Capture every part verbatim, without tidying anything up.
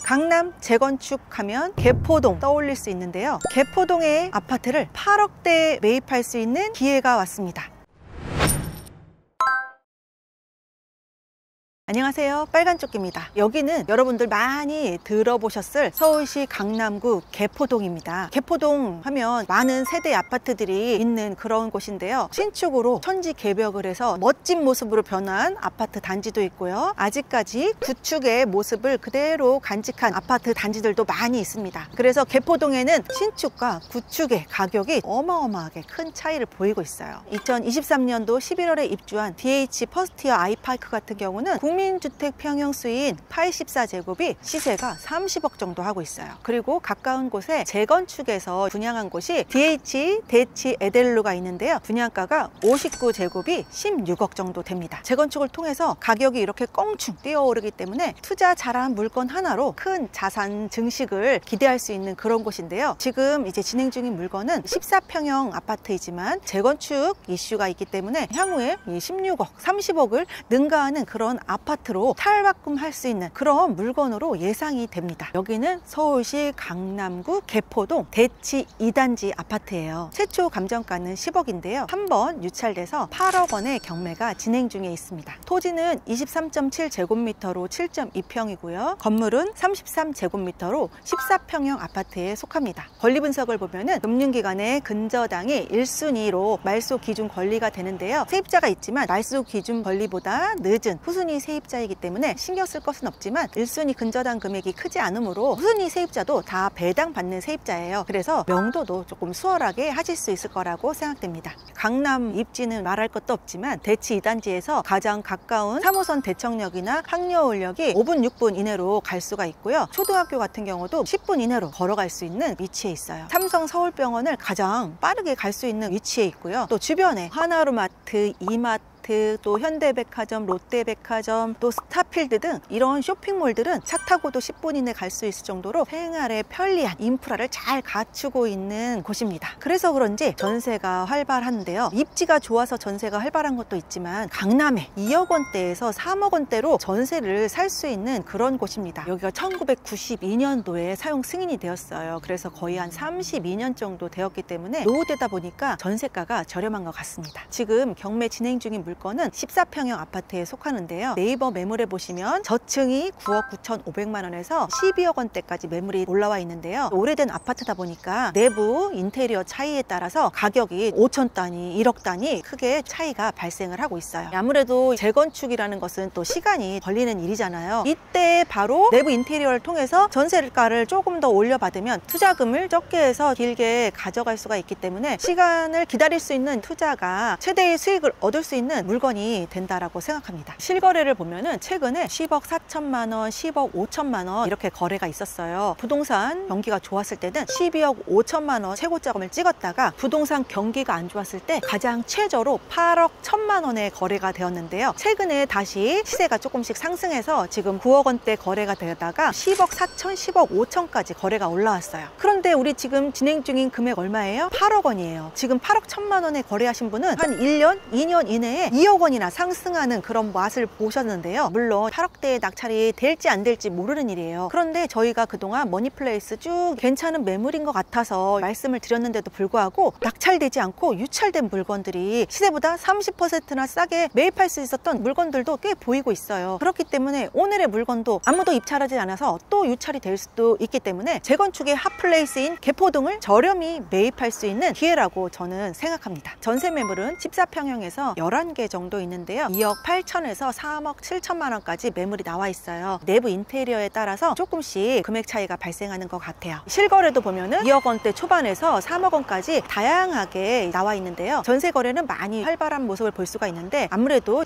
강남 재건축하면 개포동 떠올릴 수 있는데요. 개포동의 아파트를 팔억대에 매입할 수 있는 기회가 왔습니다. 안녕하세요, 빨간조끼입니다. 여기는 여러분들 많이 들어보셨을 서울시 강남구 개포동입니다. 개포동 하면 많은 세대 아파트들이 있는 그런 곳인데요. 신축으로 천지 개벽을 해서 멋진 모습으로 변한 아파트 단지도 있고요. 아직까지 구축의 모습을 그대로 간직한 아파트 단지들도 많이 있습니다. 그래서 개포동에는 신축과 구축의 가격이 어마어마하게 큰 차이를 보이고 있어요. 이천이십삼년도 십일월에 입주한 디에이치 퍼스트이어 아이파크 같은 경우는 국민 국민주택 평형수인 팔십사 제곱이 시세가 삼십억 정도 하고 있어요. 그리고 가까운 곳에 재건축에서 분양한 곳이 디에이치 대치 에델루가 있는데요. 분양가가 오십구 제곱이 십육억 정도 됩니다. 재건축을 통해서 가격이 이렇게 껑충 뛰어오르기 때문에 투자 잘한 물건 하나로 큰 자산 증식을 기대할 수 있는 그런 곳인데요. 지금 이제 진행 중인 물건은 십사 평형 아파트이지만 재건축 이슈가 있기 때문에 향후에 십육억, 삼십억을 능가하는 그런 아파트 아파트로 탈바꿈할 수 있는 그런 물건으로 예상이 됩니다. 여기는 서울시 강남구 개포동 대치 이 단지 아파트예요. 최초 감정가는 십억인데요. 한 번 유찰돼서 팔억 원의 경매가 진행 중에 있습니다. 토지는 이십삼 점 칠 제곱미터로 칠 점 이 평이고요. 건물은 삼십삼 제곱미터로 십사 평형 아파트에 속합니다. 권리 분석을 보면은 금융기관의 근저당이 일 순위로 말소 기준 권리가 되는데요. 세입자가 있지만 말소 기준 권리보다 늦은 후순위 세입 세입자이기 때문에 신경 쓸 것은 없지만 일 순위 근저당 금액이 크지 않으므로 후순위 세입자도 다 배당받는 세입자예요. 그래서 명도도 조금 수월하게 하실 수 있을 거라고 생각됩니다. 강남 입지는 말할 것도 없지만 대치 이 단지에서 가장 가까운 삼 호선 대청역이나 항여울역이 오 분, 육 분 이내로 갈 수가 있고요. 초등학교 같은 경우도 십 분 이내로 걸어갈 수 있는 위치에 있어요. 삼성 서울병원을 가장 빠르게 갈 수 있는 위치에 있고요. 또 주변에 하나로마트, 이마트, 또 현대백화점, 롯데백화점, 또 스타필드 등 이런 쇼핑몰들은 차 타고도 십 분 이내 갈 수 있을 정도로 생활에 편리한 인프라를 잘 갖추고 있는 곳입니다. 그래서 그런지 전세가 활발한데요. 입지가 좋아서 전세가 활발한 것도 있지만 강남에 이억 원대에서 삼억 원대로 전세를 살 수 있는 그런 곳입니다. 여기가 천구백구십이년도에 사용 승인이 되었어요. 그래서 거의 한 삼십이 년 정도 되었기 때문에 노후되다 보니까 전세가가 저렴한 것 같습니다. 지금 경매 진행 중인 물건 건은 십사 평형 아파트에 속하는데요. 네이버 매물에 보시면 저층이 구억 구천오백만 원에서 십이억 원대까지 매물이 올라와 있는데요. 오래된 아파트다 보니까 내부 인테리어 차이에 따라서 가격이 오천 단위, 일억 단위 크게 차이가 발생을 하고 있어요. 아무래도 재건축이라는 것은 또 시간이 걸리는 일이잖아요. 이때 바로 내부 인테리어를 통해서 전세가를 조금 더 올려받으면 투자금을 적게 해서 길게 가져갈 수가 있기 때문에 시간을 기다릴 수 있는 투자가 최대의 수익을 얻을 수 있는 물건이 된다라고 생각합니다. 실거래를 보면은 최근에 십억 사천만 원, 십억 오천만 원 이렇게 거래가 있었어요. 부동산 경기가 좋았을 때는 십이억 오천만 원 최고점을 찍었다가 부동산 경기가 안 좋았을 때 가장 최저로 팔억 천만 원에 거래가 되었는데요. 최근에 다시 시세가 조금씩 상승해서 지금 구억 원대 거래가 되다가 십억 사천, 십억 오천까지 거래가 올라왔어요. 그런데 우리 지금 진행 중인 금액 얼마예요? 팔억 원이에요. 지금 팔억 천만 원에 거래하신 분은 한 일 년, 이 년 이내에 이억 원이나 상승하는 그런 맛을 보셨는데요. 물론 팔억대에 낙찰이 될지 안 될지 모르는 일이에요. 그런데 저희가 그동안 머니플레이스 쭉 괜찮은 매물인 것 같아서 말씀을 드렸는데도 불구하고 낙찰되지 않고 유찰된 물건들이 시세보다 삼십 퍼센트나 싸게 매입할 수 있었던 물건들도 꽤 보이고 있어요. 그렇기 때문에 오늘의 물건도 아무도 입찰하지 않아서 또 유찰이 될 수도 있기 때문에 재건축의 핫플레이스인 개포동을 저렴히 매입할 수 있는 기회라고 저는 생각합니다. 전세 매물은 십사 평형에서 열한 개 정도 있는데요. 이억 팔천에서 삼억 칠천만 원까지 매물이 나와 있어요. 내부 인테리어에 따라서 조금씩 금액 차이가 발생하는 것 같아요. 실거래도 보면은 이억 원대 초반에서 삼억 원까지 다양하게 나와 있는데요. 전세 거래는 많이 활발한 모습을 볼 수가 있는데 아무래도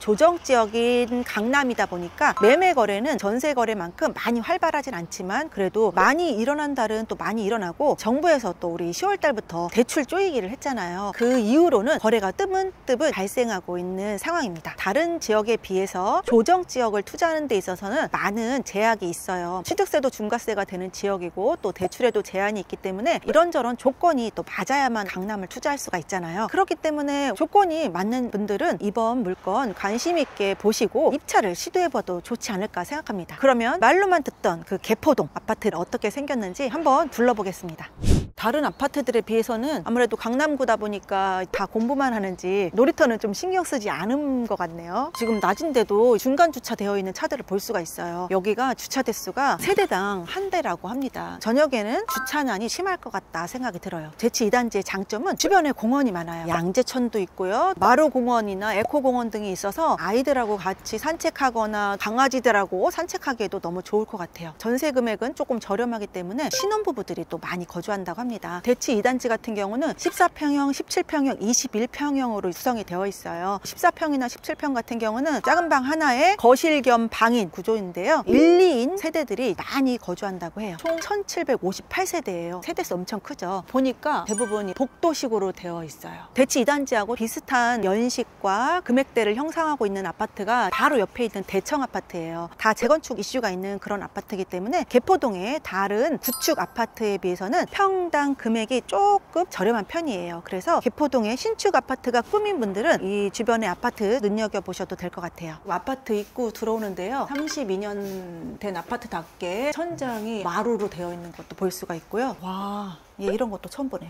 조정지역인 강남이다 보니까 매매 거래는 전세 거래만큼 많이 활발하진 않지만 그래도 많이 일어난 달은 또 많이 일어나고 지나고 정부에서 또 우리 시월 달부터 대출 쪼이기를 했잖아요. 그 이후로는 거래가 뜨문뜨문 발생하고 있는 상황입니다. 다른 지역에 비해서 조정 지역을 투자하는 데 있어서는 많은 제약이 있어요. 취득세도 중과세가 되는 지역이고 또 대출에도 제한이 있기 때문에 이런저런 조건이 또 맞아야만 강남을 투자할 수가 있잖아요. 그렇기 때문에 조건이 맞는 분들은 이번 물건 관심 있게 보시고 입찰을 시도해봐도 좋지 않을까 생각합니다. 그러면 말로만 듣던 그 개포동 아파트를 어떻게 생겼는지 한번 둘러보겠습니다. 다른 아파트들에 비해서는 아무래도 강남구다 보니까 다 공부만 하는지 놀이터는 좀 신경 쓰지 않은 것 같네요. 지금 낮인데도 중간 주차되어 있는 차들을 볼 수가 있어요. 여기가 주차 대수가 세대당 한 대라고 합니다. 저녁에는 주차난이 심할 것 같다 생각이 들어요. 제치 이 단지의 장점은 주변에 공원이 많아요. 양재천도 있고요, 마루공원이나 에코공원 등이 있어서 아이들하고 같이 산책하거나 강아지들하고 산책하기에도 너무 좋을 것 같아요. 전세 금액은 조금 저렴하기 때문에 신혼부부들이 또 많이 거주한다고 합니다. 대치 이 단지 같은 경우는 십사 평형, 십칠 평형, 이십일 평형으로 구성이 되어 있어요. 십사 평이나 십칠 평 같은 경우는 작은 방 하나에 거실 겸 방인 구조인데요. 일, 이인 세대들이 많이 거주한다고 해요. 총 천칠백오십팔 세대예요. 세대수 엄청 크죠. 보니까 대부분이 복도식으로 되어 있어요. 대치 이 단지하고 비슷한 연식과 금액대를 형성하고 있는 아파트가 바로 옆에 있는 대청 아파트예요. 다 재건축 이슈가 있는 그런 아파트이기 때문에 개포동의 다른 구축 아파트에 비해서는 평당 금액이 조금 저렴한 편이에요. 그래서 개포동의 신축 아파트가 꾸민 분들은 이 주변의 아파트 눈여겨보셔도 될 것 같아요. 아파트 입구 들어오는데요, 삼십이 년 된 아파트답게 천장이 마루로 되어 있는 것도 볼 수가 있고요. 와, 예, 이런 것도 처음 보네요.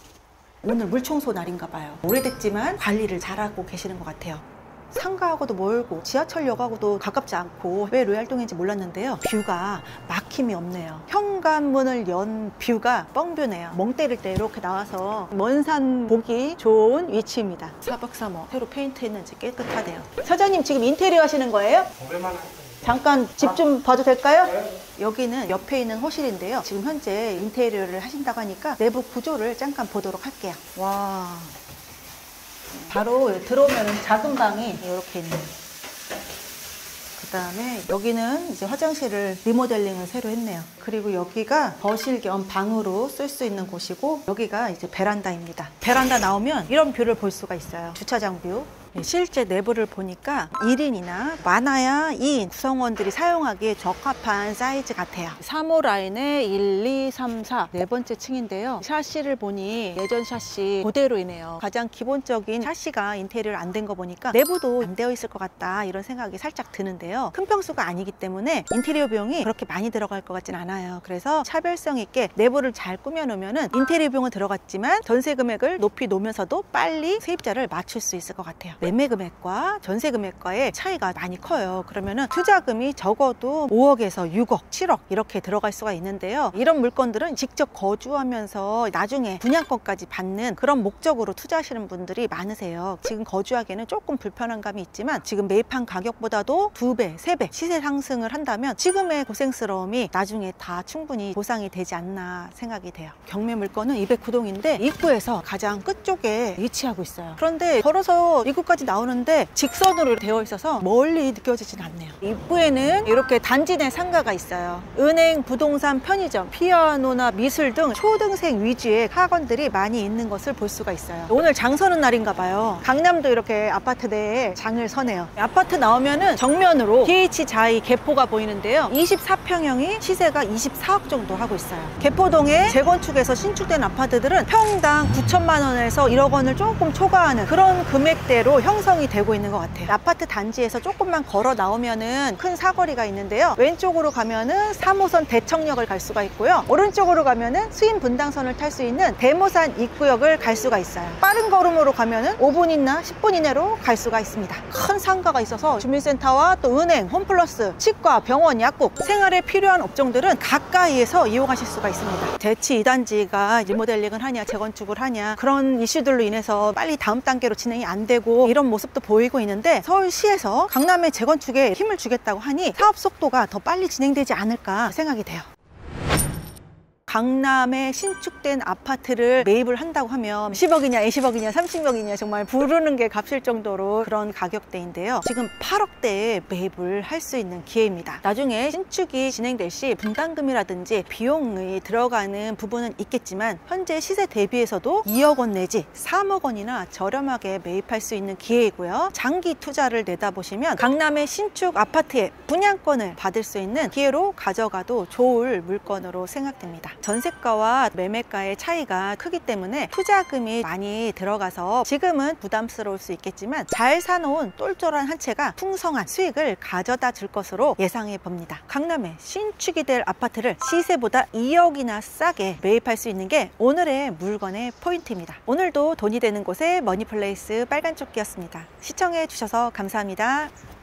오늘 물청소 날인가 봐요. 오래됐지만 관리를 잘하고 계시는 것 같아요. 상가하고도 멀고 지하철역하고도 가깝지 않고 왜 로얄동인지 몰랐는데요, 뷰가 막힘이 없네요. 현관문을 연 뷰가 뻥뷰네요. 멍 때릴 때 이렇게 나와서 먼 산 보기 좋은 위치입니다. 사박사모 새로 페인트 했는지 깨끗하대요. 사장님 지금 인테리어 하시는 거예요? 잠깐 집 좀 봐도 될까요? 여기는 옆에 있는 호실인데요, 지금 현재 인테리어를 하신다고 하니까 내부 구조를 잠깐 보도록 할게요. 와, 바로 들어오면 작은 방이 이렇게 있네요. 그 다음에 여기는 이제 화장실을 리모델링을 새로 했네요. 그리고 여기가 거실 겸 방으로 쓸 수 있는 곳이고, 여기가 이제 베란다입니다. 베란다 나오면 이런 뷰를 볼 수가 있어요. 주차장 뷰. 실제 내부를 보니까 일 인이나 많아야 이 인 구성원들이 사용하기에 적합한 사이즈 같아요. 삼 호 라인에 일, 이, 삼, 사 네 번째 층인데요. 샤시를 보니 예전 샤시 그대로이네요. 가장 기본적인 샤시가 인테리어를 안 된 거 보니까 내부도 안 되어 있을 것 같다, 이런 생각이 살짝 드는데요. 큰 평수가 아니기 때문에 인테리어 비용이 그렇게 많이 들어갈 것 같진 않아요. 그래서 차별성 있게 내부를 잘 꾸며놓으면 인테리어 비용은 들어갔지만 전세 금액을 높이 놓으면서도 빨리 세입자를 맞출 수 있을 것 같아요. 매매 금액과 전세 금액과의 차이가 많이 커요. 그러면은 투자금이 적어도 오억에서 육억, 칠억 이렇게 들어갈 수가 있는데요. 이런 물건들은 직접 거주하면서 나중에 분양권까지 받는 그런 목적으로 투자하시는 분들이 많으세요. 지금 거주하기에는 조금 불편한 감이 있지만 지금 매입한 가격보다도 두 배, 세 배 시세 상승을 한다면 지금의 고생스러움이 나중에 다 충분히 보상이 되지 않나 생각이 돼요. 경매 물건은 이백구 동인데 입구에서 가장 끝쪽에 위치하고 있어요. 그런데 걸어서 입구까지 나오는데 직선으로 되어 있어서 멀리 느껴지진 않네요. 입구에는 이렇게 단지 내 상가가 있어요. 은행, 부동산, 편의점, 피아노나 미술 등 초등생 위주의 학원들이 많이 있는 것을 볼 수가 있어요. 오늘 장 서는 날인가 봐요. 강남도 이렇게 아파트 내에 장을 서네요. 아파트 나오면은 정면으로 디에이치 자이 개포가 보이는데요, 이십사 평형이 시세가 이십사억 정도 하고 있어요. 개포동에 재건축에서 신축된 아파트들은 평당 구천만 원에서 일억 원을 조금 초과하는 그런 금액대로 형성이 되고 있는 것 같아요. 아파트 단지에서 조금만 걸어 나오면은 큰 사거리가 있는데요, 왼쪽으로 가면은 삼 호선 대청역을 갈 수가 있고요, 오른쪽으로 가면은 수인 분당선을 탈 수 있는 대모산 입구역을 갈 수가 있어요. 빠른 걸음으로 가면은 오 분이나 십 분 이내로 갈 수가 있습니다. 큰 상가가 있어서 주민센터와 또 은행, 홈플러스, 치과, 병원, 약국, 생활에 필요한 업종들은 가까이에서 이용하실 수가 있습니다. 대치 이 단지가 리모델링을 하냐 재건축을 하냐 그런 이슈들로 인해서 빨리 다음 단계로 진행이 안 되고 이런 모습도 보이고 있는데, 서울시에서 강남의 재건축에 힘을 주겠다고 하니 사업 속도가 더 빨리 진행되지 않을까 생각이 돼요. 강남에 신축된 아파트를 매입을 한다고 하면 십억이냐 이십억이냐 삼십억이냐 정말 부르는 게 값일 정도로 그런 가격대인데요. 지금 팔억대에 매입을 할 수 있는 기회입니다. 나중에 신축이 진행될 시 분담금이라든지 비용이 들어가는 부분은 있겠지만 현재 시세 대비해서도 이억 원 내지 삼억 원이나 저렴하게 매입할 수 있는 기회이고요. 장기 투자를 내다보시면 강남의 신축 아파트의 분양권을 받을 수 있는 기회로 가져가도 좋을 물건으로 생각됩니다. 전세가와 매매가의 차이가 크기 때문에 투자금이 많이 들어가서 지금은 부담스러울 수 있겠지만 잘 사놓은 똘똘한 한 채가 풍성한 수익을 가져다 줄 것으로 예상해 봅니다. 강남에 신축이 될 아파트를 시세보다 이억이나 싸게 매입할 수 있는 게 오늘의 물건의 포인트입니다. 오늘도 돈이 되는 곳의 머니플레이스 빨간조끼였습니다. 시청해 주셔서 감사합니다.